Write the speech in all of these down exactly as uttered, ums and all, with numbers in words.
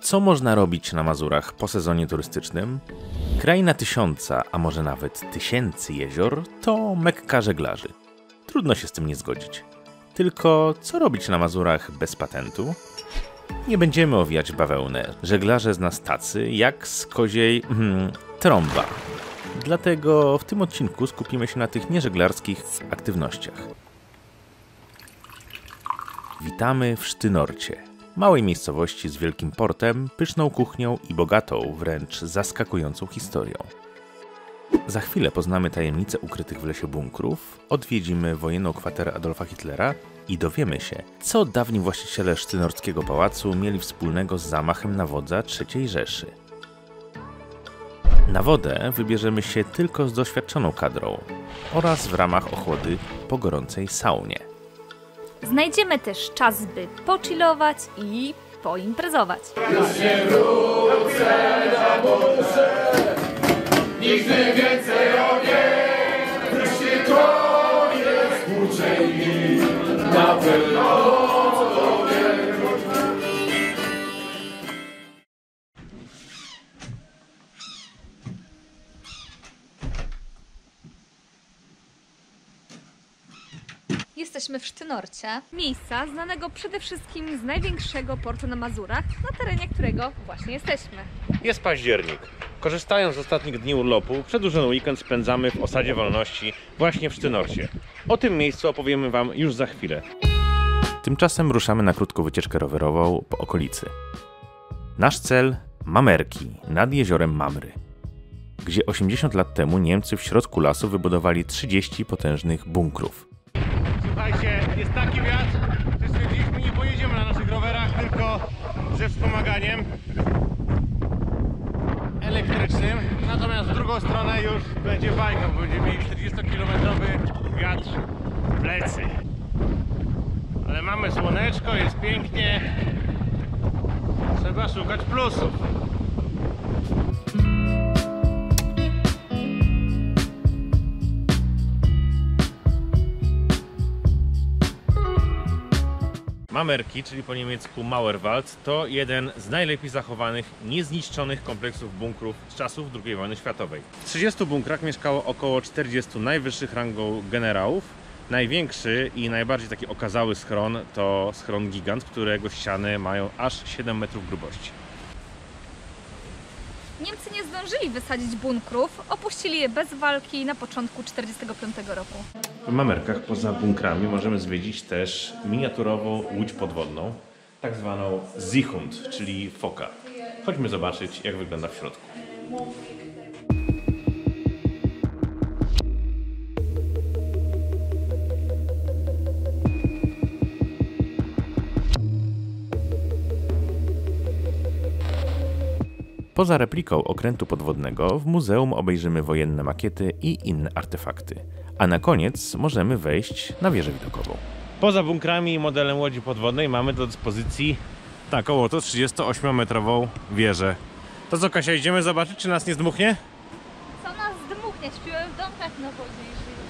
Co można robić na Mazurach po sezonie turystycznym? Kraina tysiąca, a może nawet tysięcy jezior to Mekka żeglarzy. Trudno się z tym nie zgodzić. Tylko co robić na Mazurach bez patentu? Nie będziemy owijać bawełnę. Żeglarze z nas tacy jak z koziej hmm, trąba. Dlatego w tym odcinku skupimy się na tych nieżeglarskich aktywnościach. Witamy w Sztynorcie, małej miejscowości z wielkim portem, pyszną kuchnią i bogatą, wręcz zaskakującą historią. Za chwilę poznamy tajemnice ukrytych w lesie bunkrów, odwiedzimy wojenną kwaterę Adolfa Hitlera i dowiemy się, co dawni właściciele sztynorskiego pałacu mieli wspólnego z zamachem na wodza trzeciej Rzeszy. Na wodę wybierzemy się tylko z doświadczoną kadrą oraz w ramach ochłody po gorącej saunie. Znajdziemy też czas, by pochillować i poimprezować. Już nie wrócę na Boże, nigdy więcej o nie, jeśli to jest uczeni, na pewno to wiem. Jesteśmy w Sztynorcie, miejsca znanego przede wszystkim z największego portu na Mazurach, na terenie którego właśnie jesteśmy. Jest październik. Korzystając z ostatnich dni urlopu, przedłużony weekend spędzamy w osadzie wolności właśnie w Sztynorcie. O tym miejscu opowiemy Wam już za chwilę. Tymczasem ruszamy na krótką wycieczkę rowerową po okolicy. Nasz cel – Mamerki nad jeziorem Mamry, gdzie osiemdziesiąt lat temu Niemcy w środku lasu wybudowali trzydzieści potężnych bunkrów. Słuchajcie, jest taki wiatr, że stwierdziliśmy, nie pojedziemy na naszych rowerach, tylko ze wspomaganiem elektrycznym. Natomiast w drugą stronę już będzie bajka, bo będziemy mieli czterdziestokilometrowy wiatr w plecy. Ale mamy słoneczko, jest pięknie. Trzeba szukać plusów. Mamerki, czyli po niemiecku Mauerwald, to jeden z najlepiej zachowanych, niezniszczonych kompleksów bunkrów z czasów drugiej wojny światowej. W trzydziestu bunkrach mieszkało około czterdziestu najwyższych rangą generałów. Największy i najbardziej taki okazały schron to schron Gigant, którego ściany mają aż siedem metrów grubości. Niemcy nie zdążyli wysadzić bunkrów, opuścili je bez walki na początku tysiąc dziewięćset czterdziestego piątego roku. W Mamerkach poza bunkrami możemy zwiedzić też miniaturową łódź podwodną, tak zwaną Seehund, czyli foka. Chodźmy zobaczyć, jak wygląda w środku. Poza repliką okrętu podwodnego w muzeum obejrzymy wojenne makiety i inne artefakty. A na koniec możemy wejść na wieżę widokową. Poza bunkrami i modelem łodzi podwodnej mamy do dyspozycji taką oto trzydziestoośmiometrową wieżę. To co, Kasia, idziemy zobaczyć, czy nas nie zdmuchnie? Co nas dmuchnie? Śpiłem w domkach na wodzie i żyjemy.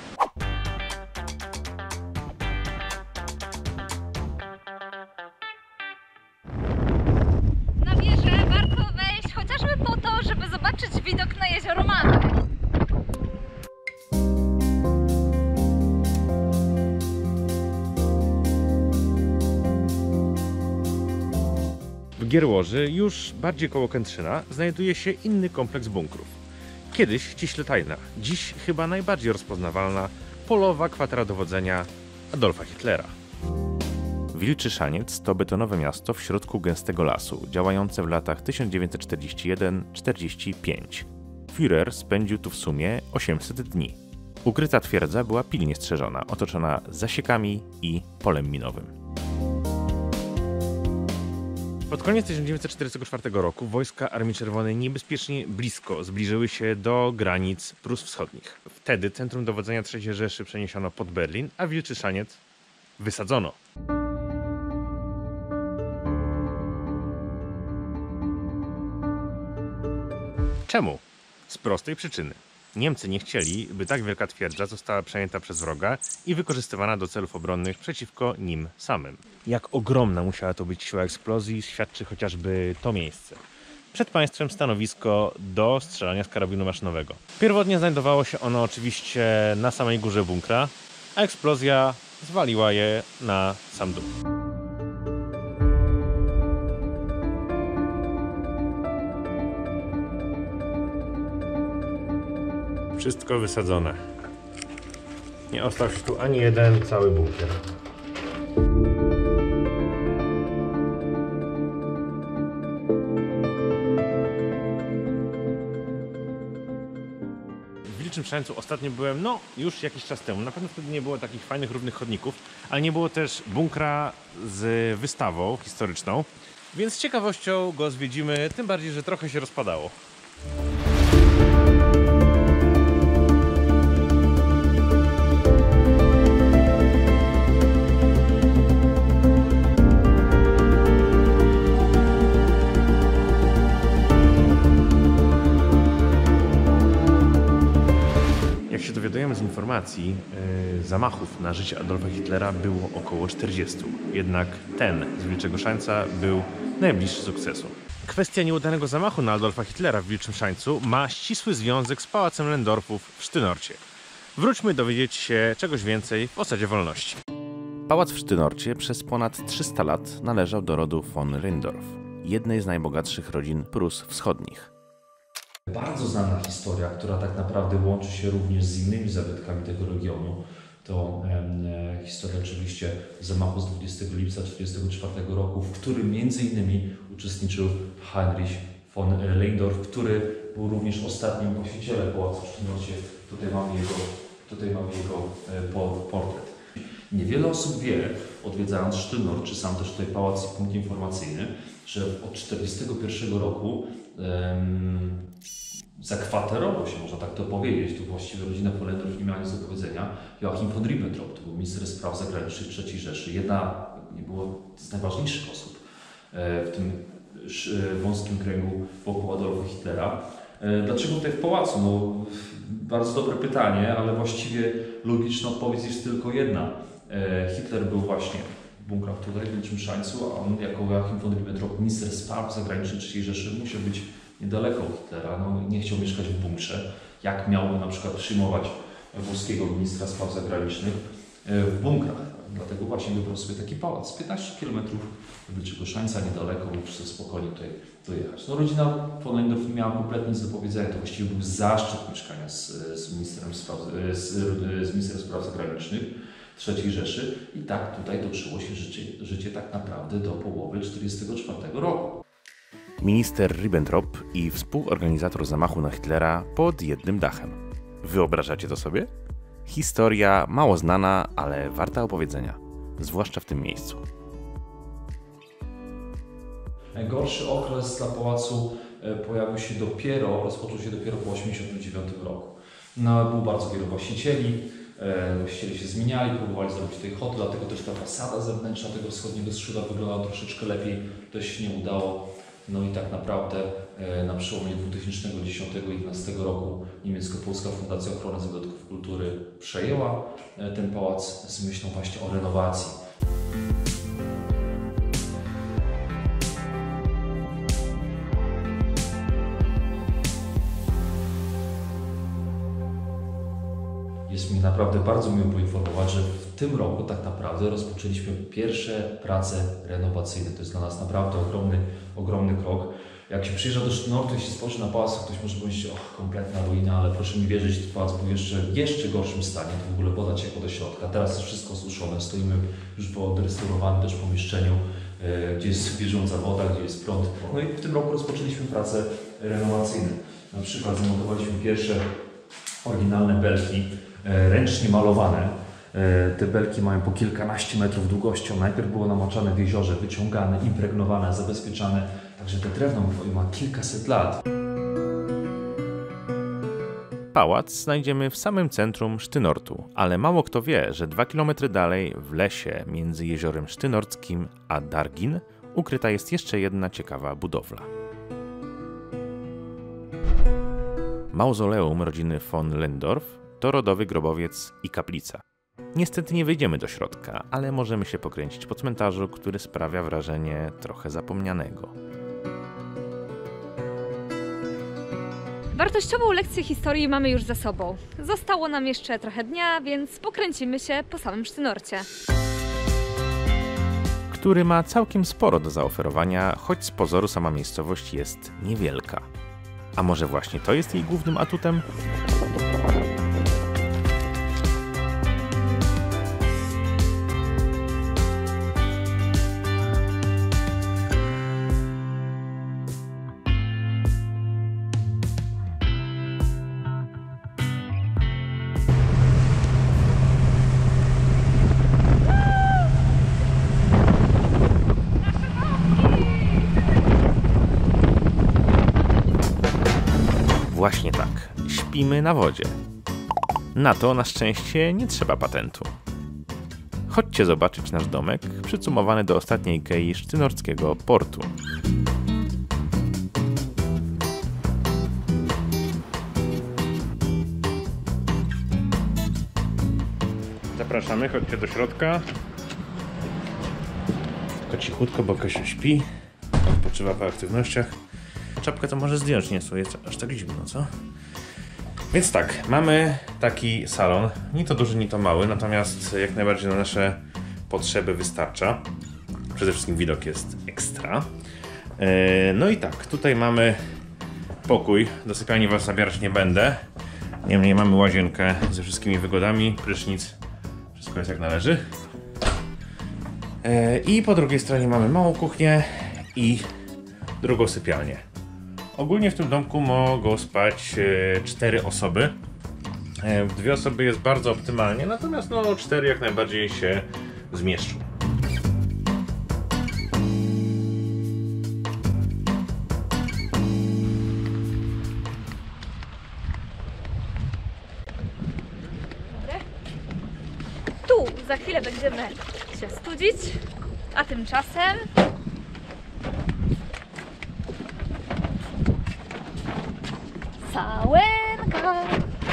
Na wieżę warto wejść chociażby po to, żeby zobaczyć widok na jezioro Mamry. W Gierłoży, już bardziej koło Kętrzyna, znajduje się inny kompleks bunkrów. Kiedyś ściśle tajna, dziś chyba najbardziej rozpoznawalna polowa kwatera dowodzenia Adolfa Hitlera. Wilczy Szaniec to betonowe miasto w środku gęstego lasu, działające w latach tysiąc dziewięćset czterdziesty pierwszy do czterdziestego piątego. Führer spędził tu w sumie osiemset dni. Ukryta twierdza była pilnie strzeżona, otoczona zasiekami i polem minowym. Pod koniec tysiąc dziewięćset czterdziestego czwartego roku wojska Armii Czerwonej niebezpiecznie blisko zbliżyły się do granic Prus Wschodnich. Wtedy centrum dowodzenia trzeciej Rzeszy przeniesiono pod Berlin, a Wilczy Szaniec wysadzono. Czemu? Z prostej przyczyny. Niemcy nie chcieli, by tak wielka twierdza została przejęta przez wroga i wykorzystywana do celów obronnych przeciwko nim samym. Jak ogromna musiała to być siła eksplozji, świadczy chociażby to miejsce. Przed państwem stanowisko do strzelania z karabinu maszynowego. Pierwotnie znajdowało się ono oczywiście na samej górze bunkra, a eksplozja zwaliła je na sam dół. Wszystko wysadzone. Nie ostał się tu ani jeden cały bunkier. W Wilczym Szańcu ostatnio byłem, no już jakiś czas temu. Na pewno wtedy nie było takich fajnych, równych chodników, ale nie było też bunkra z wystawą historyczną, więc z ciekawością go zwiedzimy, tym bardziej, że trochę się rozpadało. Dowiadujemy z informacji, yy, zamachów na życie Adolfa Hitlera było około czterdziestu. Jednak ten z Wilczego Szańca był najbliższy sukcesu. Kwestia nieudanego zamachu na Adolfa Hitlera w Wilczym Szańcu ma ścisły związek z pałacem Lehndorffów w Sztynorcie. Wróćmy dowiedzieć się czegoś więcej w Osadzie Wolności. Pałac w Sztynorcie przez ponad trzysta lat należał do rodu von Lehndorff, jednej z najbogatszych rodzin Prus Wschodnich. Bardzo znana historia, która tak naprawdę łączy się również z innymi zabytkami tego regionu, to e, historia oczywiście zamachu z dwudziestego lipca tysiąc dziewięćset czterdziestego czwartego roku, w którym między innymi uczestniczył Heinrich von Lehndorff, który był również ostatnim właścicielem pałacu w Sztynorcie. Tutaj mamy jego, tutaj mamy jego e, portret. Niewiele osób wie, odwiedzając Sztynort, czy sam też tutaj pałac i punkt informacyjny, że od tysiąc dziewięćset czterdziestego pierwszego roku um, zakwaterował się, można tak to powiedzieć, tu właściwie rodzina von Lehndorff nie miała nic do powiedzenia, Joachim von Ribbentrop, to był minister spraw zagranicznych trzeciej Rzeszy, jedna, nie było z najważniejszych osób w tym wąskim kręgu wokół Adolfa Hitlera. Dlaczego tutaj w pałacu? No, bardzo dobre pytanie, ale właściwie logiczna odpowiedź jest tylko jedna. Hitler był właśnie w bunkrach tutaj, w Wilczym Szańcu, a on jako Joachim von Ribbentrop, minister spraw zagranicznych trzeciej Rzeszy, musiał być niedaleko Hitlera. No, nie chciał mieszkać w bunkrze. Jak miałby na przykład przyjmować włoskiego ministra spraw zagranicznych w bunkrach? Dlatego właśnie wybrał sobie taki pałac. piętnaście kilometrów do Wilczego Szańca, niedaleko, mógł sobie spokojnie tutaj dojechać. No, rodzina von Lehndorff nie miała kompletnie nic do powiedzenia. To właściwie był zaszczyt mieszkania z, z, ministrem, spraw, z, z ministrem spraw zagranicznych trzeciej Rzeszy. I tak tutaj toczyło się życie, życie tak naprawdę do połowy tysiąc dziewięćset czterdziestego czwartego roku. Minister Ribbentrop i współorganizator zamachu na Hitlera pod jednym dachem. Wyobrażacie to sobie? Historia mało znana, ale warta opowiedzenia, zwłaszcza w tym miejscu. Najgorszy okres dla pałacu pojawił się dopiero, rozpoczął się dopiero po tysiąc dziewięćset osiemdziesiątym dziewiątym roku. No, było bardzo wielu właścicieli, właściciele się zmieniali, próbowali zrobić tutaj hotel, dlatego też ta fasada zewnętrzna tego wschodniego skrzydła wyglądała troszeczkę lepiej, to się nie udało. No i tak naprawdę na przełomie dwutysięcznego dziesiątego i dwa tysiące jedenastego roku niemiecko-polska Fundacja Ochrony Zabytków Kultury przejęła ten pałac z myślą właśnie o renowacji. Jest mi naprawdę bardzo miło poinformować, że w tym roku tak naprawdę rozpoczęliśmy pierwsze prace renowacyjne. To jest dla nas naprawdę ogromny, ogromny krok. Jak się przyjeżdża do Sztynortu i się spojrzy na pałac, to ktoś może powiedzieć, och, kompletna ruina, ale proszę mi wierzyć, ten pałac był jeszcze w jeszcze gorszym stanie, to w ogóle woda ciekła do środka. Teraz jest wszystko osuszone, stoimy już w odrestaurowanym też pomieszczeniu, gdzie jest bieżąca woda, gdzie jest prąd. No i w tym roku rozpoczęliśmy prace renowacyjne. Na przykład zamontowaliśmy pierwsze oryginalne belki, ręcznie malowane. Te belki mają po kilkanaście metrów długością. Najpierw było namaczane w jeziorze, wyciągane, impregnowane, zabezpieczane. Także te drewno ma kilkaset lat. Pałac znajdziemy w samym centrum Sztynortu, ale mało kto wie, że dwa kilometry dalej, w lesie między jeziorem Sztynorckim a Dargin, ukryta jest jeszcze jedna ciekawa budowla. Mauzoleum rodziny von Lehndorff to rodowy grobowiec i kaplica. Niestety nie wejdziemy do środka, ale możemy się pokręcić po cmentarzu, który sprawia wrażenie trochę zapomnianego. Wartościową lekcję historii mamy już za sobą. Zostało nam jeszcze trochę dnia, więc pokręcimy się po samym Sztynorcie. Który ma całkiem sporo do zaoferowania, choć z pozoru sama miejscowość jest niewielka. A może właśnie to jest jej głównym atutem? Właśnie tak, śpimy na wodzie. Na to na szczęście nie trzeba patentu. Chodźcie zobaczyć nasz domek, przycumowany do ostatniej kei sztynorckiego portu. Zapraszamy, chodźcie do środka. Tylko cichutko, bo Kasiu śpi, odpoczywa po aktywnościach. Czapkę to może zdjąć, nie jest aż tak zimno, co? Więc tak, mamy taki salon, ni to duży, ni to mały, natomiast jak najbardziej na nasze potrzeby wystarcza. Przede wszystkim widok jest ekstra. No i tak, tutaj mamy pokój, do sypialni was zabierać nie będę. Niemniej mamy łazienkę ze wszystkimi wygodami, prysznic, wszystko jest jak należy. I po drugiej stronie mamy małą kuchnię i drugą sypialnię. Ogólnie w tym domku mogą spać cztery osoby. W dwie osoby jest bardzo optymalnie, natomiast no cztery jak najbardziej się zmieszczą. Tu za chwilę będziemy się studzić, a tymczasem Sałenka.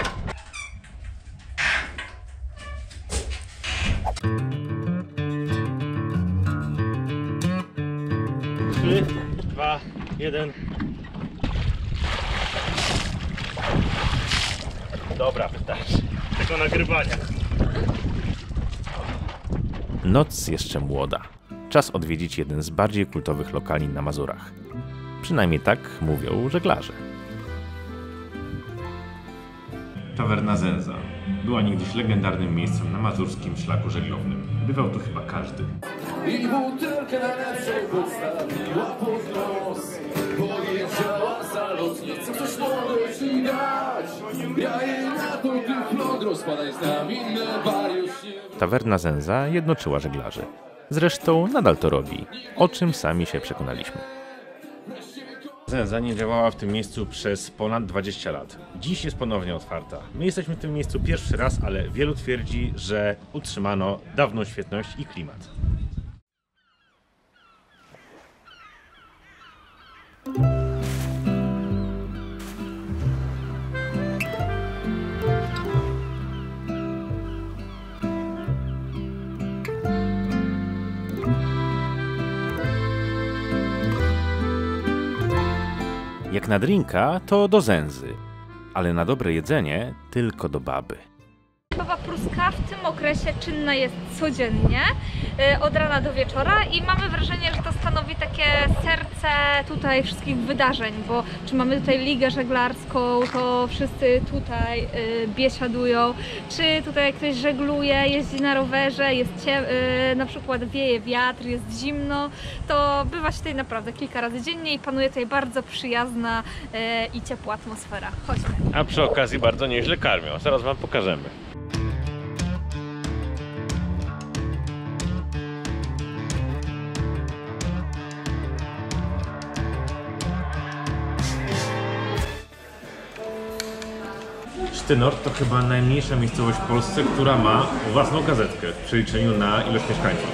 Trzy, dwa, jeden. Dobra, wystarczy tego nagrywania. Noc jeszcze młoda. Czas odwiedzić jeden z bardziej kultowych lokali na Mazurach. Przynajmniej tak mówią żeglarze. Tawerna Zenza była niegdyś legendarnym miejscem na mazurskim szlaku żeglownym. Bywał tu chyba każdy. I butelkę najlepszą postawiła pod nos. Powiedziała zalotnie, co ktoś może ci dać. Ja jej na to tych ląd rozpadaj z nami, inne wariusz nie... Tawerna Zenza jednoczyła żeglarzy. Zresztą nadal to robi, o czym sami się przekonaliśmy. Zenza nie działała w tym miejscu przez ponad dwadzieścia lat. Dziś jest ponownie otwarta. My jesteśmy w tym miejscu pierwszy raz, ale wielu twierdzi, że utrzymano dawną świetność i klimat. Jak na drinka, to do Zenzy, ale na dobre jedzenie tylko do baby. Baba Pruska w tym okresie czynna jest codziennie, od rana do wieczora i mamy wrażenie, że to stanowi takie serce tutaj wszystkich wydarzeń, bo czy mamy tutaj ligę żeglarską, to wszyscy tutaj biesiadują, czy tutaj ktoś żegluje, jeździ na rowerze, jest cie... na przykład wieje wiatr, jest zimno, to bywa się tutaj naprawdę kilka razy dziennie i panuje tutaj bardzo przyjazna i ciepła atmosfera. Chodźmy. A przy okazji bardzo nieźle karmią, zaraz wam pokażemy. Sztynort to chyba najmniejsza miejscowość w Polsce, która ma własną gazetkę w przeliczeniu na ilość mieszkańców.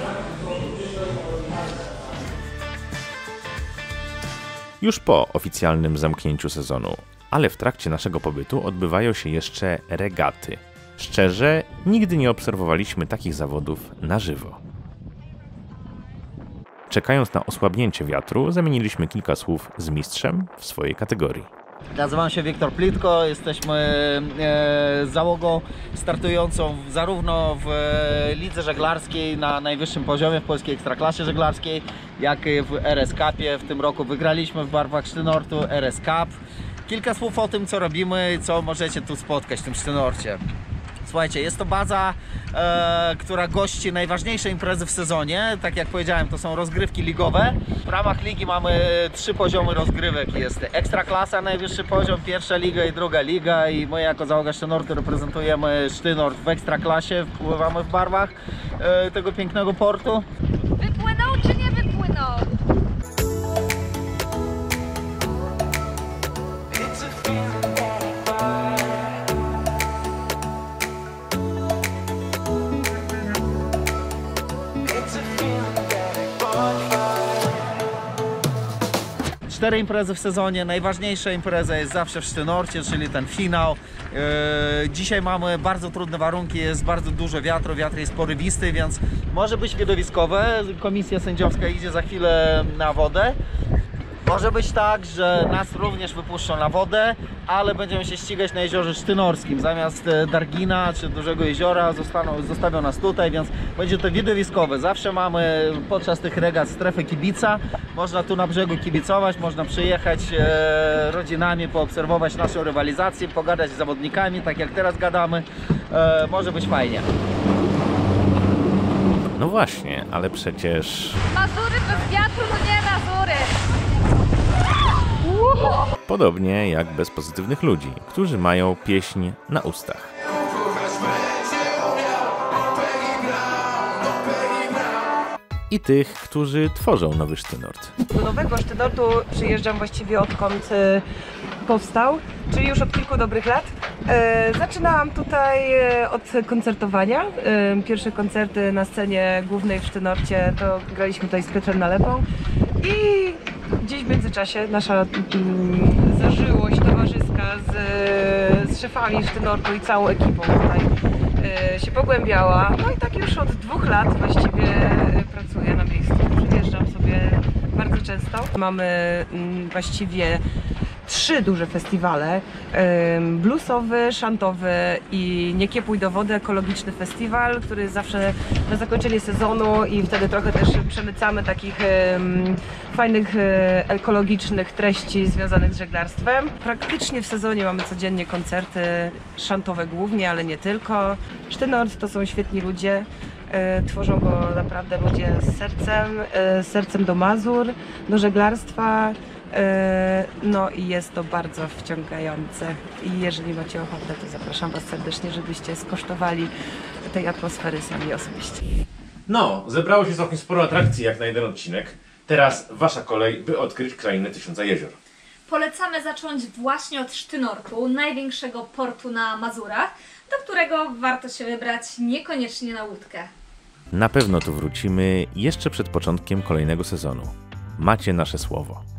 Już po oficjalnym zamknięciu sezonu, Ale w trakcie naszego pobytu odbywają się jeszcze regaty. Szczerze, nigdy nie obserwowaliśmy takich zawodów na żywo. Czekając na osłabnięcie wiatru, zamieniliśmy kilka słów z mistrzem w swojej kategorii. Nazywam się Wiktor Plitko, jesteśmy e, załogą startującą zarówno w e, lidze żeglarskiej na najwyższym poziomie, w polskiej ekstraklasie żeglarskiej, jak i w R S Cupie. W tym roku wygraliśmy w barwach Sztynortu R S Cup. Kilka słów o tym, co robimy i co możecie tu spotkać w tym Sztynorcie. Słuchajcie, jest to baza, e, która gości najważniejsze imprezy w sezonie. Tak jak powiedziałem, to są rozgrywki ligowe. W ramach ligi mamy trzy poziomy rozgrywek. Jest ekstraklasa, najwyższy poziom, pierwsza liga i druga liga. I my jako załoga Sztynortu reprezentujemy Sztynort w ekstraklasie. Wpływamy w barwach e, tego pięknego portu. Wypłynął czy nie wypłynął? Cztery imprezy w sezonie, najważniejsza impreza jest zawsze w Sztynorcie, czyli ten finał. Yy, dzisiaj mamy bardzo trudne warunki, jest bardzo dużo wiatru, wiatr jest porywisty, więc może być widowiskowe. Komisja sędziowska idzie za chwilę na wodę. Może być tak, że nas również wypuszczą na wodę, ale będziemy się ścigać na jeziorze Sztynorskim. Zamiast Dargina czy dużego jeziora zostaną, zostawią nas tutaj, więc będzie to widowiskowe. Zawsze mamy podczas tych regat strefę kibica. Można tu na brzegu kibicować, można przyjechać e, rodzinami, poobserwować naszą rywalizację, pogadać z zawodnikami, tak jak teraz gadamy. E, może być fajnie. No właśnie, ale przecież... Mazury bez wiatru to nie Mazury. Podobnie jak bez pozytywnych ludzi, którzy mają pieśń na ustach. I tych, którzy tworzą nowy Sztynort. Do nowego Sztynortu przyjeżdżam właściwie odkąd e, powstał, czyli już od kilku dobrych lat. E, zaczynałam tutaj e, od koncertowania. E, pierwsze koncerty na scenie głównej w Sztynorcie to graliśmy tutaj z Piotrem Nalepą i gdzieś w międzyczasie nasza mm, zażyłość towarzyska z, z szefami Sztynortu i całą ekipą tutaj e, się pogłębiała. No i tak już od dwóch lat właściwie pracuję na miejscu. Przyjeżdżam sobie bardzo często. Mamy mm, właściwie trzy duże festiwale. Ym, bluesowy, szantowy i Nie kiepuj do wody ekologiczny festiwal, który zawsze na zakończenie sezonu i wtedy trochę też przemycamy takich ym, fajnych y, ekologicznych treści związanych z żeglarstwem. Praktycznie w sezonie mamy codziennie koncerty szantowe głównie, ale nie tylko. Sztynort to są świetni ludzie. Y, tworzą go naprawdę ludzie z sercem, y, z sercem do Mazur, do żeglarstwa. No i jest to bardzo wciągające i jeżeli macie ochotę, to zapraszam Was serdecznie, żebyście skosztowali tej atmosfery sami osobiście. No, zebrało się całkiem sporo atrakcji jak na jeden odcinek. Teraz wasza kolej, by odkryć krainę Tysiąca Jezior. Polecamy zacząć właśnie od Sztynortu, największego portu na Mazurach, do którego warto się wybrać niekoniecznie na łódkę. Na pewno tu wrócimy jeszcze przed początkiem kolejnego sezonu. Macie nasze słowo.